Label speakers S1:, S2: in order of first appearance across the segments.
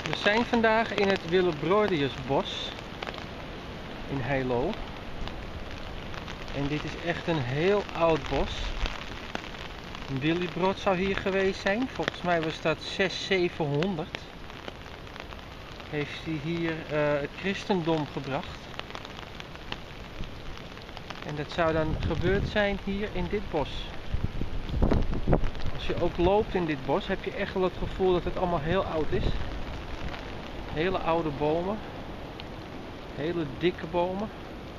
S1: We zijn vandaag in het Willebrordiusbos in Heilo. En dit is echt een heel oud bos. Willibrord zou hier geweest zijn. Volgens mij was dat 600-700. Heeft hij hier het christendom gebracht. En dat zou dan gebeurd zijn hier in dit bos. Als je ook loopt in dit bos heb je echt wel het gevoel dat het allemaal heel oud is. Hele oude bomen. Hele dikke bomen.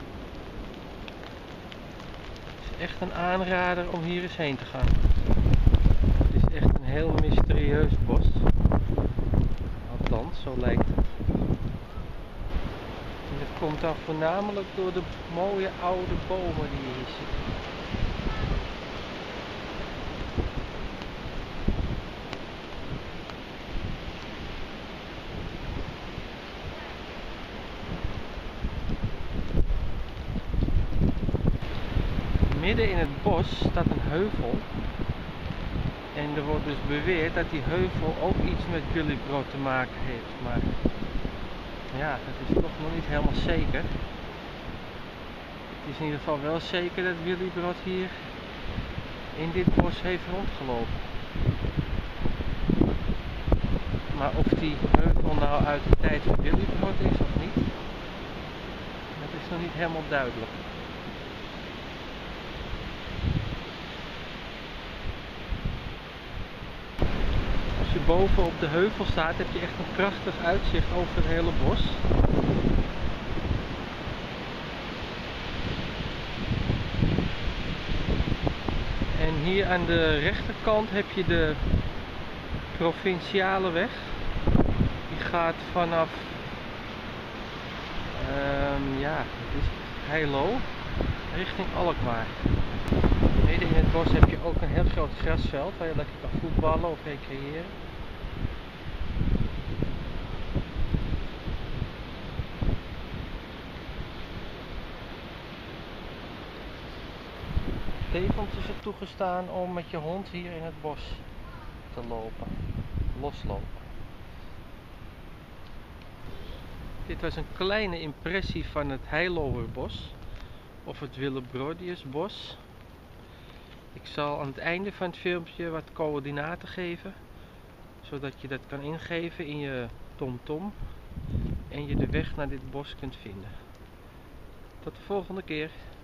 S1: Het is echt een aanrader om hier eens heen te gaan. Het is echt een heel mysterieus bos. Althans, zo lijkt het. En dat komt dan voornamelijk door de mooie oude bomen die je hier ziet. Midden in het bos staat een heuvel. En er wordt dus beweerd dat die heuvel ook iets met Willibrord te maken heeft. Maar ja, dat is toch nog niet helemaal zeker. Het is in ieder geval wel zeker dat Willibrord hier in dit bos heeft rondgelopen. Maar of die heuvel nou uit de tijd van Willibrord is of niet, dat is nog niet helemaal duidelijk. Als je boven op de heuvel staat, heb je echt een prachtig uitzicht over het hele bos. En hier aan de rechterkant heb je de provinciale weg. Die gaat vanaf het is Heilo richting Alkmaar. Midden in het bos heb je ook een heel groot grasveld waar je lekker kan voetballen of recreëren. Tevens is het toegestaan om met je hond hier in het bos te lopen, loslopen. Dit was een kleine impressie van het Heilowerbos of het Willebrordiusbos. Ik zal aan het einde van het filmpje wat coördinaten geven, zodat je dat kan ingeven in je TomTom en je de weg naar dit bos kunt vinden. Tot de volgende keer.